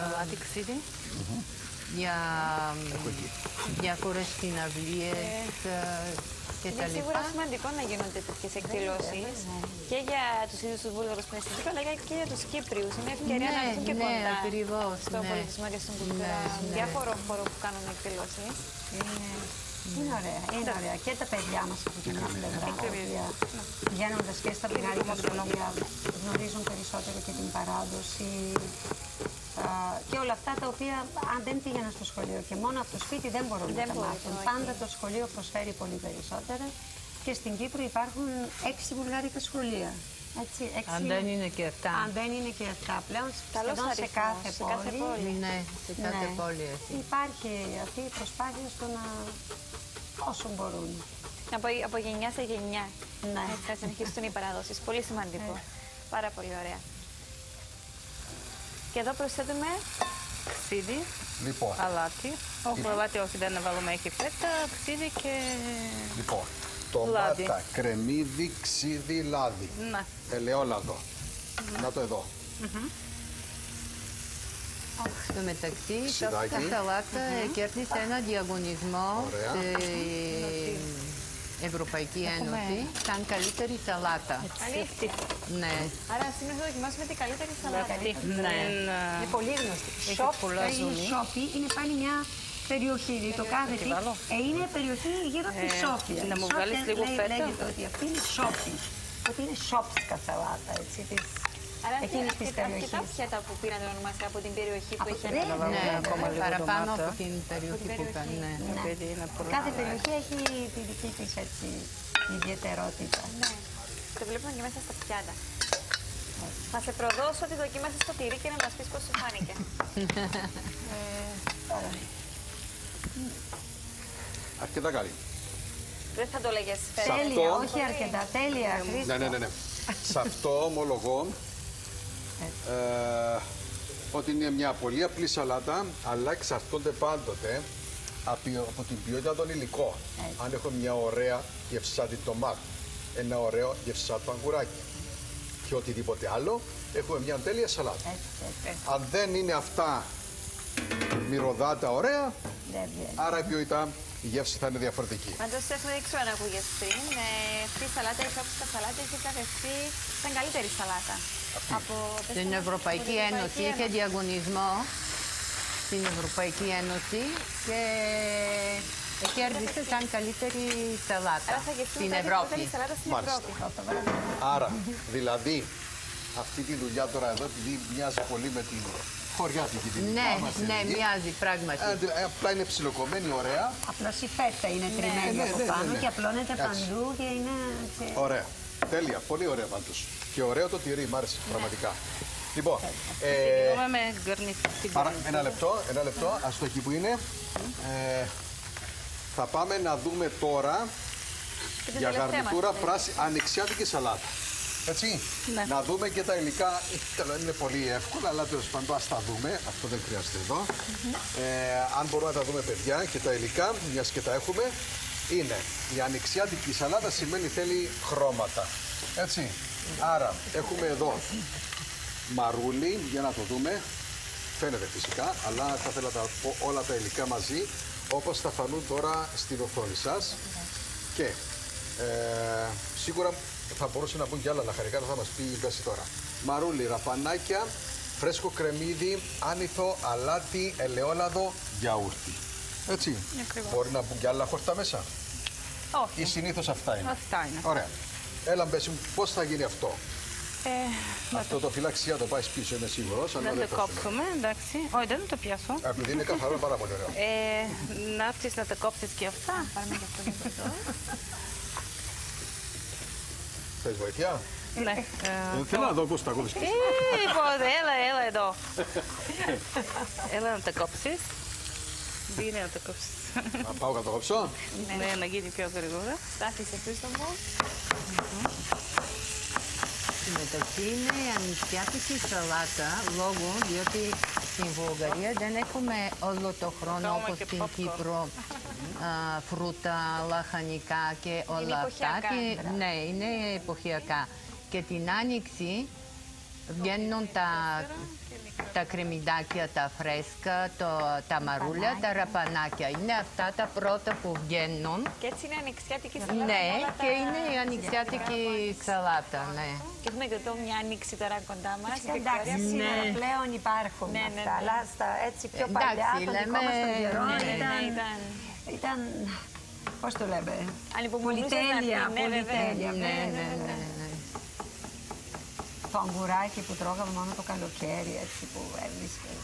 Για διάφορες συναυλίες και τα λοιπά. Είναι σίγουρα σημαντικό να γίνονται τέτοιες εκδηλώσεις και για τους ίδιους τους Βούλγαρους που είναι στην Κύπρο, αλλά και για τους Κύπριους. Είναι ευκαιρία να έρθουν και κοντά στον πολιτισμό και στην κουλτούρα διάφορων χώρων που κάνουν εκδηλώσεις. Είναι ωραία. Και τα παιδιά μας από την άλλη πλευρά, βγαίνοντας και στα πηγάδια σχολεία, γνωρίζουν περισσότερο και την παράδοση. Και όλα αυτά τα οποία αν δεν πήγαιναν στο σχολείο και μόνο από το σπίτι δεν μπορούν να τα μάθουν. Πάντα το σχολείο προσφέρει πολύ περισσότερα και στην Κύπρο υπάρχουν 6 βουλγάρικα σχολεία. Έτσι, 6. Αν δεν είναι και 7. Αν δεν είναι και 7 πλέον, Καλός σχεδόν σε αριθμός, κάθε πόλη. Ναι, σε κάθε Ναι. πόλη έχει. Υπάρχει αυτή η προσπάθεια στο να όσο μπορούν. Από γενιά σε γενιά. Ναι. Έτσι θα συνεχίσουν οι παραδόσεις. Πολύ σημαντικό. Πάρα πολύ ωραία. Και εδώ προσθέτουμε Ξύδι, Λοιπόν, αλάτι. Όχι, αλάτι όχι, δεν βάλουμε εκεί φέτα, ξύδι και... λοιπόν, Λάδι. ντομάτα, κρεμμύδι, ξύδι, λάδι. Να, Ελαιόλαδο. Να το εδώ. Στο μεταξύ, η Ξυδάκι. τόφικα σαλάτα κέρδισε ένα διαγωνισμό Ωραία. στην Ευρωπαϊκή Ένωση σαν καλύτερη σαλάτα. αλήθεια. Ναι. Άρα σήμερα θα δοκιμάσουμε την καλύτερη σαλάτα. αυτή. Ναι. Είναι πολύ γνωστή. Έχει πολλά ζουμί. Η Σόφη είναι πάλι μια περιοχή. Το κάθε τι. βάλω. Είναι περιοχή γύρω από τη Σόφια. να μου Σόφια βάλεις λίγο φέτα. Λέγεται ότι αυτή είναι Σόφη. Ότι είναι σόψικα σαλάτα, έτσι, Άρα εκείνης της αρκετά περιοχής. φέτα που πήραν το όνομά σας από την περιοχή που Από έχει το αναλάβει. Ναι, ακόμα λίγο παραπάνω ντομάτα. από την περιοχή που ήταν. Ναι. επειδή είναι πολλά. Κάθε περιοχή έχει τη δική της έτσι, ιδιαιτερότητα. Ναι. Το βλέπουμε και μέσα στα πιάτα. Θα σε προδώσω ότι δοκίμασες το τυρί και να μας πεις πώς σου φάνηκε. Αρκετά καλή. Δεν θα το λέγες φέτα. Τέλεια, αυτό- όχι αρκετά, τέλεια, Χρήστο. Ναι. Σε αυτό ομολογώ ότι είναι μια πολύ απλή σαλάτα, αλλά εξαρτώνται πάντοτε από την ποιότητα των υλικών. Αν έχω μια ωραία γευσάτη ντομάτα, ένα ωραίο γευσάτο αγκουράκι και οτιδήποτε άλλο, έχουμε μια τέλεια σαλάτα. Αν δεν είναι αυτά μυρωδάτα ωραία, Δεν βγαίνει. άρα η ποιότητα, η γεύση θα είναι διαφορετική. Πάντως έχουμε δείξει αν ακούγες πριν. Αυτή η σαλάτα, η σόψικα σαλάτα, έχει κατευθεί σαν καλύτερη σαλάτα. Στην Ευρωπαϊκή Ένωση είχε διαγωνισμό στην Ευρωπαϊκή Ένωση και κέρδισε σαν καλύτερη σαλάτα Άρα θα γευτούμε στην καλύτερη Ευρώπη. σαλάτα στην Μάλιστα. Ευρώπη. Άρα, δηλαδή, αυτή τη δουλειά τώρα εδώ, επειδή μοιάζει πολύ με την χωριάτικη τη Ναι, δικιά μας ναι, ελληνική, μοιάζει πράγματι. απλά είναι ψιλοκομμένη, ωραία. Απλώς η φέτα είναι τριμμένη ναι, από ναι, πάνω ναι. και απλώνεται Εντάξει. παντού και είναι... έτσι. Ωραία. Τέλεια. Πολύ ωραία πάντως. Και ωραίο το τυρί, μ' άρεσε πραγματικά. Λοιπόν, Ξεκινούμε με γκαρνιτούρα. άρα, ένα λεπτό, ας το εκεί που είναι. Θα πάμε να δούμε τώρα Και την για τελευταία γαρνιτούρα μας. πράσινη ανοιξιάτικη σαλάτα. Έτσι. Ναι. Να δούμε και τα υλικά. Είναι πολύ εύκολο, αλλά τέλος πάντων ας τα δούμε. Αυτό δεν χρειάζεται εδώ. Αν μπορούμε να τα δούμε, παιδιά, και τα υλικά, μιας και τα έχουμε, είναι η ανοιξιάτικη σαλάτα σημαίνει θέλει χρώματα. Έτσι. Άρα έχουμε εδώ μαρούλι, για να το δούμε. Φαίνεται φυσικά, αλλά θα ήθελα να τα πω όλα τα υλικά μαζί, όπως θα φανούν τώρα στην οθόνη σας. Και σίγουρα θα μπορούσε να μπουν και άλλα λαχανικά, θα μας πει η Μπέση τώρα. Μαρούλι, ραπανάκια, φρέσκο κρεμμύδι, άνηθο, αλάτι, ελαιόλαδο, γιαούρτι. Έτσι. Μπορεί να μπουν και άλλα χορτά μέσα. Όχι. Ή συνήθως αυτά είναι. Αυτά είναι. Ωραία. Έλα Μπέση μου, πώς θα γίνει αυτό. Ε, Αυτό το φυλαξιά το πάει πίσω, είμαι σίγουρος. να το κόψουμε, εντάξει. Όχι, δεν το πιάσω. Επειδή είναι καθαρό, πάρα πολύ ωραίο. Να έρθεις να τα κόψεις και αυτά. Θες βοήθεια. Ναι. Θέλω να δω πώς τα κόβεις. Λοιπόν, έλα εδώ. Έλα να τα κόψεις. Δίνει να τα κόψεις. Να πάω να το κόψω. Ναι, να γίνει πιο γρήγορα. Στάθησε Χρήστο μου. Στην μεταξύ είναι η ανοιξιάτικη σαλάτα, λόγω διότι στην Βουλγαρία δεν έχουμε όλο το χρόνο Τρώμε όπως και στην popcorn. Κύπρο φρούτα, λαχανικά και όλα αυτά. εποχιακά. Ναι, είναι εποχιακά. Και την άνοιξη βγαίνουν τα κρεμμυδάκια, τα φρέσκα, τα μαρούλια, τα ραπανάκια. Είναι αυτά τα πρώτα που βγαίνουν. Και έτσι είναι ανοιξιάτικη σαλάτα. Ναι, με όλα τα- και είναι η ανοιξιάτικη σαλάτα, ναι. Και έχουμε και εδώ μια άνοιξη τώρα κοντά μας. στην Εντάξει, Βικτόρια. σήμερα πλέον υπάρχουν Ναι, ναι, αυτά, ναι. αλλά έτσι πιο Εντάξει, παλιά, το δικό λέμε, μας των καιρών ναι, ναι, ήταν, πώς το λέμε, Ανυπομονούσες να πολυτέλεια, πει, ναι, βέβαια. πολυτέλεια. Ναι, ναι, ναι, ναι. Το αγκουράκι που τρώγαμε μόνο το καλοκαίρι, έτσι που έβρισκες.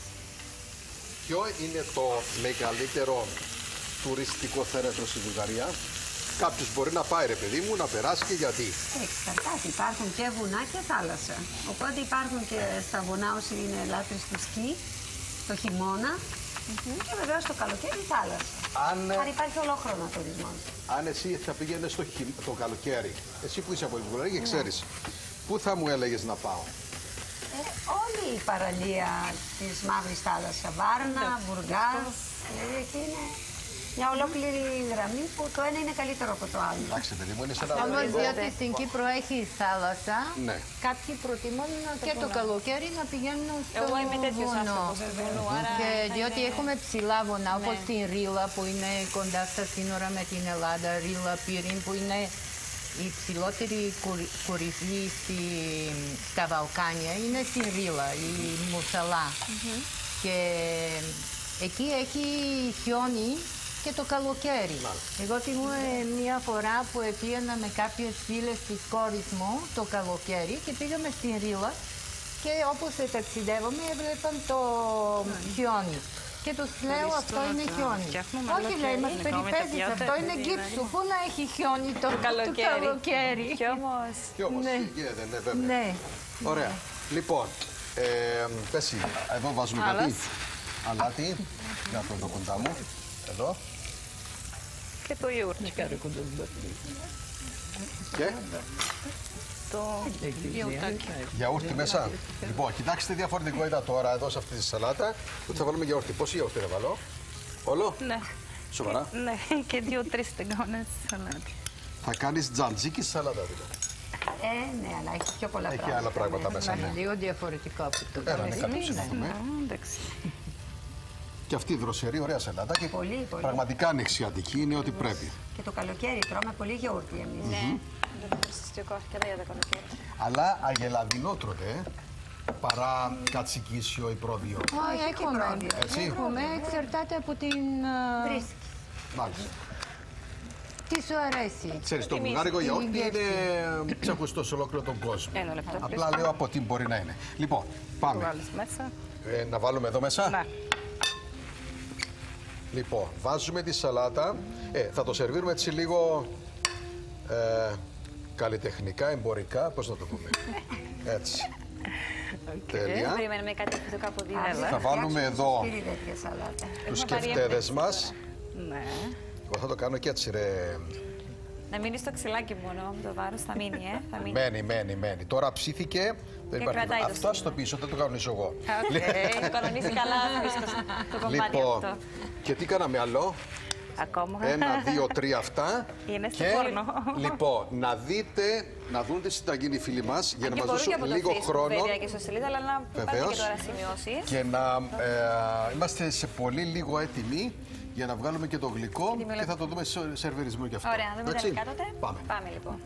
Ποιο είναι το μεγαλύτερο τουριστικό θέρετρο στη Βουλγαρία? Κάποιος μπορεί να πάει, ρε παιδί μου, να περάσει και γιατί. Εξαρτάται. Υπάρχουν και βουνά και θάλασσα. Οπότε υπάρχουν και στα βουνά όσοι είναι λάτρεις του σκι, το χειμώνα και βεβαίως το καλοκαίρι η θάλασσα. Άρα υπάρχει ολόχρονα τουρισμός. Αν εσύ θα πήγαινες το καλοκαίρι, εσύ που είσαι από την Βουλγαρία και ξέρεις, πού θα μου έλεγες να πάω? Όλη η παραλία της Μαύρης Θάλασσας, Βάρνα, Μπουργκάς, δηλαδή εκεί είναι μια ολόκληρη γραμμή που το ένα είναι καλύτερο από το άλλο. Εντάξει, παιδί μου, είναι σε ένα Όμως δέντρο. διότι στην Κύπρο έχει θάλασσα, Ναι. κάποιοι προτιμούν και το καλοκαίρι να πηγαίνουν στο Εγώ είμαι τέτοιος βουνό. άνθρωπος του βουνού, άρα Και διότι έχουμε ψηλά βουνά, όπως την Ρίλα που είναι κοντά στα σύνορα με την Ελλάδα, Ρίλα Πύριν που είναι η ψηλότερη κορυφή στα Βαλκάνια, είναι στην Ρίλα, η Μουσαλά. Και εκεί έχει χιόνι και το καλοκαίρι. Εγώ θυμούμαι μία φορά που πήγαινα με κάποιες φίλες της κόρης μου το καλοκαίρι και πήγαμε στην Ρίλα και όπως ταξιδεύαμε έβλεπαν το χιόνι. Και τους λέω αυτό είναι χιόνι. Όχι λέει, μας περιπέζεις, αυτό είναι γκίψου. Πού να έχει χιόνι το καλοκαίρι. Κι όμως. Κι όμως, Ναι. γίνεται, ναι, βέβαια. Ναι. Ωραία. Λοιπόν, πέσει, εδώ βάζουμε κάτι. Αλάτι. Για να το δω κοντά μου. Εδώ. Και το γιαούρτι. Και Το γιαουρτάκι. γιαούρτι μέσα. Λοιπόν, κοιτάξτε τι διαφορετικότητα τώρα εδώ σε αυτή τη σαλάτα. Ότι θα βάλουμε γιαούρτι. Πόση γιαούρτι θα βάλω? Όλο? Ναι. Σοβαρά. Ναι, και 2-3 στεγόνες σαλάτι. Θα κάνεις τζαντζίκι σαλάτα δηλαδή. Ναι, αλλά έχει πιο πολλά Έχει πράγματα. άλλα πράγματα μέσα. Ναι. Λίγο διαφορετικό από το Έλα, ναι, καλοκαίρι. κάποιος να δούμε. Εντάξει. Και αυτή η δροσερή, ωραία σαλάτα. Και Πολύ, πολύ. πραγματικά ανοιξιατική, είναι ό,τι πρέπει. Και το καλοκαίρι τρώμε πολύ γιαούρτι εμείς. Ναι. Δεν θα συστικό και τα για το καλοκαίρι. Αλλά αγελαδινό τρώτε, παρά κατσικίσιο ή πρόβιο. Όχι, έχουμε. Έτσι. Έχουμε, εξαρτάται από την... Βρίσκει. Μάλιστα. Τι σου αρέσει. Ξέρεις, το βουλγάρικο γιαούρτι είναι ξεχωριστό σε ολόκληρο τον κόσμο. Ένα λεπτό. Απλά λέω από τι μπορεί να είναι. Λοιπόν, πάμε. Βάλεις μέσα. Να βάλουμε εδώ μέσα. Ναι. Λοιπόν, βάζουμε τη σαλάτα. Θα το σερβίρουμε έτσι λίγο καλλιτεχνικά, εμπορικά. Πώς να το πούμε. Έτσι. Τέλεια. Περιμένουμε κάτι φυσικό από δύο. Θα βάλουμε εδώ Πήρε τέτοια σαλάτα. τους σκεφτέδες μας. Ναι. Εγώ θα το κάνω και έτσι, ρε. Να μείνει στο ξυλάκι μόνο, το βάρος θα μείνει, θα μείνει. Μένει. Τώρα ψήθηκε. Δεν υπάρχει. κρατάει το Αυτό στο πίσω, δεν το κανονίσω εγώ. Το κανονίζει καλά το κομμάτι Λοιπόν, αυτό. και τι κάναμε άλλο? Ακόμα. 1, 2, 3 αυτά. Είναι στο Και, φούρνο. Λοιπόν, να δουν τι συνταγή οι φίλοι μας για να Και μας μπορούν και δώσουν από το λίγο Facebook, χρόνο. βέβαια, και στο σελίδα, αλλά να πάρετε Βεβαίως. και τώρα σημειώσεις. Και να είμαστε σε πολύ λίγο έτοιμοι για να βγάλουμε και το γλυκό και θα το δούμε σε σερβιρισμό και αυτό. Ωραία, να δούμε τα Εντάξει? υλικά τότε. Πάμε. Πάμε λοιπόν.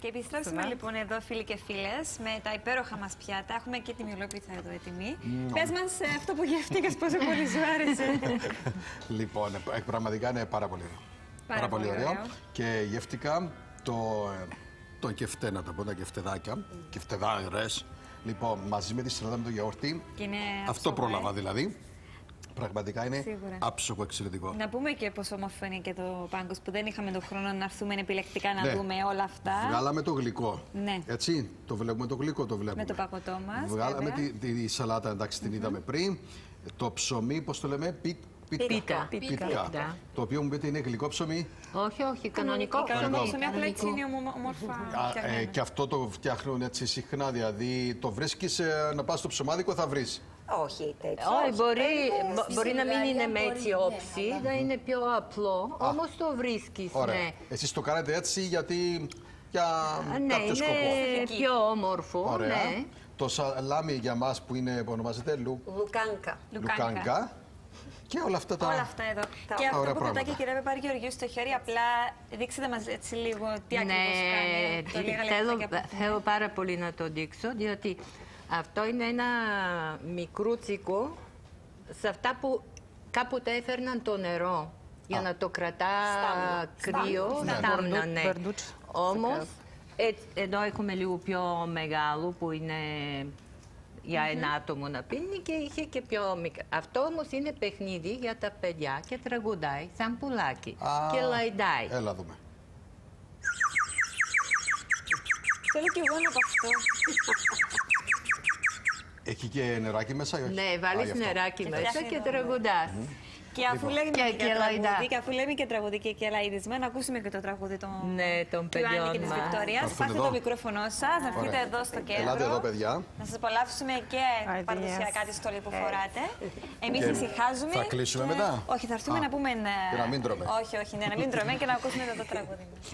Και επιστρέψαμε λοιπόν εδώ, φίλοι και φίλες, με τα υπέροχα μας πιάτα. Έχουμε και τη μυελόπιτσα εδώ έτοιμη. Πες μας αυτό που γεύτηκες, πόσο πολύ σου άρεσε. Λοιπόν, πραγματικά είναι πάρα πολύ ωραίο. Πάρα πολύ ωραίο. Και γεύτηκα το κεφτέ, να τα πω, τα κεφτεδάκια. Κεφτεδάρες. Λοιπόν, μαζί με τη σαλάτα με το γιαούρτι. Αυτό πρόλαβα δηλαδή. Πραγματικά είναι άψογο εξαιρετικό. Να πούμε και πόσο όμορφο είναι και το πάγκος που δεν είχαμε τον χρόνο να έρθουμε επιλεκτικά να δούμε όλα αυτά. Βγάλαμε το γλυκό. Ναι. Έτσι, το βλέπουμε το γλυκό, το βλέπουμε. Με το πακωτό μας. Βγάλαμε τη σαλάτα, εντάξει, την είδαμε πριν. Το ψωμί, πώς το λέμε, Πίτα. Το οποίο μου πείτε είναι γλυκό ψωμί. Όχι, κανονικό ψωμί. Απλά έτσι είναι όμορφα. Και αυτό το φτιάχνουν έτσι συχνά, δηλαδή το βρίσκεις να πας στο ψωμάδικο θα βρεις. Όχι τέτοιο. Όχι, μπορεί να μην είναι με έτσι όψη, να είναι πιο απλό, όμως το βρίσκεις. Ωραία. Εσείς το κάνετε έτσι γιατί για κάποιο σκοπό. Είναι πιο όμορφο. Ωραία. Ναι. Το σαλάμι για μας που είναι, που ονομάζεται Λουκάνκα. Και όλα αυτά τα. Όλα αυτά εδώ. Και αυτό που κρατάει και η κυρία Πεπάρη Γεωργίου στο χέρι, απλά δείξτε μας έτσι λίγο τι ακριβώς κάνει. Θέλω πάρα πολύ να το δείξω, διότι αυτό είναι ένα μικρούτσικο σε αυτά που κάποτε έφερναν το νερό για να το κρατά κρύο. Στάμνα, ναι. Όμως, εδώ έχουμε λίγο πιο μεγάλο που είναι για ένα άτομο να πίνει και είχε και πιο μικρό. Αυτό όμως είναι παιχνίδι για τα παιδιά και τραγουδάει σαν πουλάκι και λαϊδάει. Έλα δούμε. Θέλω και εγώ να πω αυτό. Έχει και νεράκι μέσα ή όχι? Ναι, βάλεις νεράκι μέσα και τραγουδάς. Και αφού λέμε και τραγουδί και λαϊδισμό, να ακούσουμε και το τραγούδι των παιδιών και της Βικτωρίας. Πάρτε το μικρόφωνο σας, να έρθετε εδώ στο κέντρο. Ελάτε εδώ, παιδιά. Να σας απολαύσουμε και παραδοσιακά τη στολή που φοράτε. Εμείς ησυχάζουμε. Θα κλείσουμε μετά? Όχι, θα έρθουμε να πούμε. Να μην τρώμε. Όχι, να μην τρώμε και να ακούσουμε το τραγούδι μας.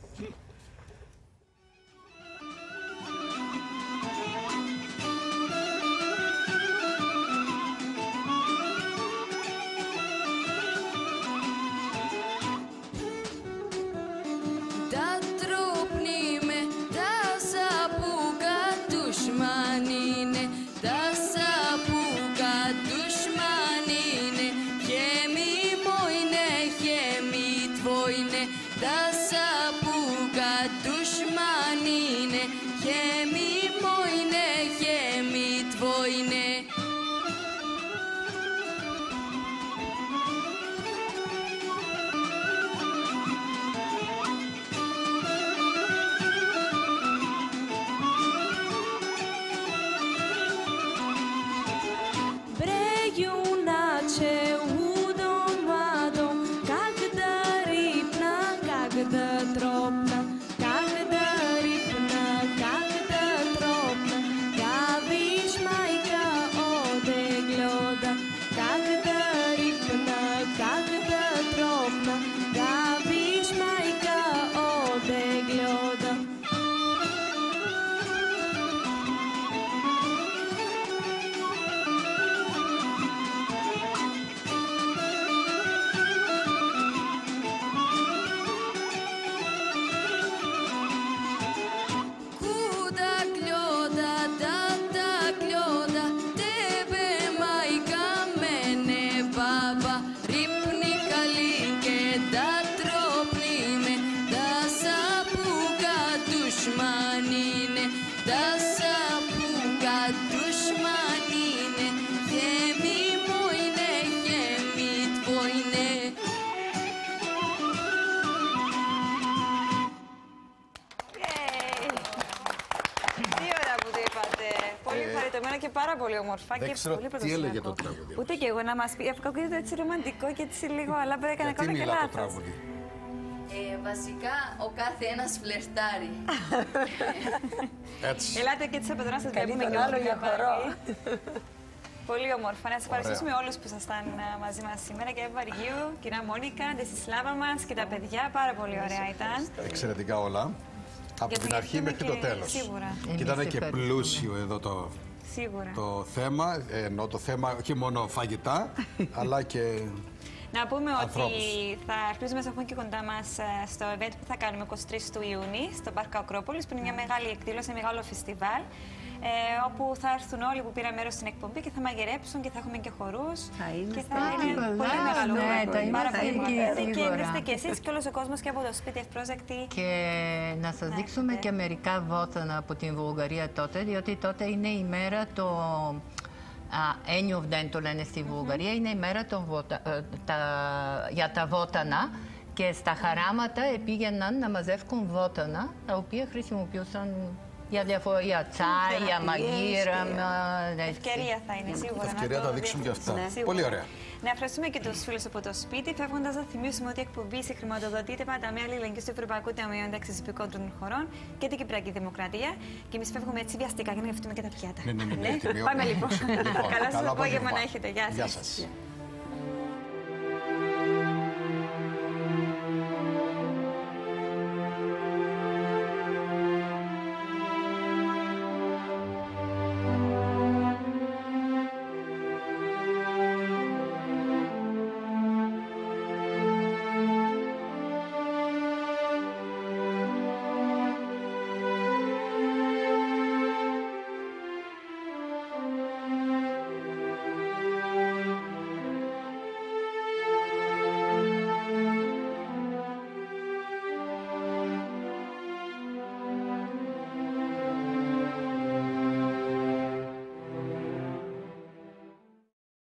Και πάρα πολύ όμορφα. Δεν ξέρω τι έλεγε το τραγούδι. Ούτε και εγώ να μας πει. Αυτό ακούγεται έτσι ρομαντικό και έτσι λίγο, αλλά πρέπει να κάνω και λάθος. Βασικά, ο κάθε ένας φλερτάρει. Έτσι. Ελάτε και τις απεδρά σας βλέπουμε και άλλο για χορό. Πολύ όμορφα. Να σας ευχαριστήσουμε όλους που ήσασταν μαζί μας σήμερα. Και Βαργίου, κυρία Μόνικα, τη Σλάβα μας και τα παιδιά. Πάρα πολύ ωραία ήταν. Εξαιρετικά όλα. Από την αρχή μέχρι το τέλος. Σίγουρα. Και ήταν και πλούσιο εδώ το θέμα, ενώ το θέμα όχι μόνο φαγητά, αλλά και Να πούμε ανθρώπους. ότι θα ελπίζουμε να σας πούμε και κοντά μας στο event που θα κάνουμε 23 του Ιούνιου στο Πάρκο Ακρόπολης, που είναι μια μεγάλη εκδήλωση, ένα μεγάλο φεστιβάλ. Όπου θα έρθουν όλοι που πήραν μέρος στην εκπομπή και θα μαγειρέψουν και θα έχουμε και χορούς. Και θα είναι πολύ μεγάλο. Πάρα πολύ μεγάλο. Και είστε και εσείς και όλος ο κόσμος και από το σπίτι ευπρόσδεκτοι. Και να σας δείξουμε και μερικά βότανα από την Βουλγαρία τότε, διότι τότε είναι η μέρα το Ένιοβδεν το λένε στη Βουλγαρία, είναι η μέρα για τα βότανα. Και στα χαράματα πήγαιναν να μαζεύουν βότανα, τα οποία χρησιμοποιούσαν για τσάι, για μαγείρεμα. Ευκαιρία θα είναι σίγουρα. Ευκαιρία θα δείξουν και αυτά. Πολύ ωραία. Να ευχαριστούμε και τους φίλους από το σπίτι. Φεύγοντας, να θυμίσουμε ότι η εκπομπή συγχρηματοδοτείται πάντα με αλληλεγγύη του Ευρωπαϊκού Ταμείου Ένταξης Υπηκών των Χωρών και την Κυπριακή Δημοκρατία. Και εμείς φεύγουμε έτσι βιαστικά για να γευτούμε και τα πιάτα. Ναι. Πάμε λοιπόν. Καλό σας απόγευμα να έχετε. Γεια σας.